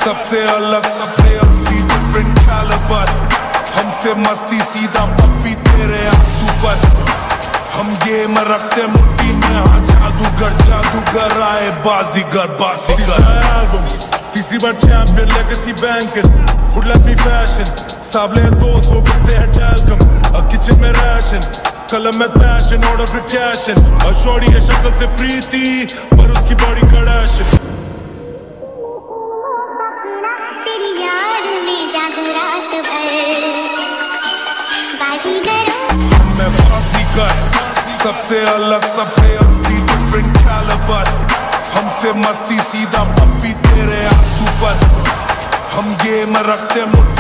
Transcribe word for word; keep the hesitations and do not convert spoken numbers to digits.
सबसे अलग सबसे असली डिफरेंट कैलिबर, हमसे मस्ती सीधा पप्पी तेरे आंसू पर। हम गेम रखते मुट्ठी में, हाँ जादूगर जादूगर आए बाजीगर बाजीगर। तीसरी बार champion legacy banking, would let me fashion, सावले दोस्त वो बिकते हैं टैल्कम, किचन में राशन, कलम में पैशन, ऑर्डर फिर कैशन। और शॉर्टी है शक्ल से प्रीति पर उसकी बॉडी कड़ाशन। तेरी याद में जागूं रात भर, बाजीगर मैं बाजीगर, सबसे अलग सबसे असली डिफरेंट कैलिबर, हमसे मस्ती सीधा पप्पी तेरे आंसू पर। हम गेम रखते मुट्ठी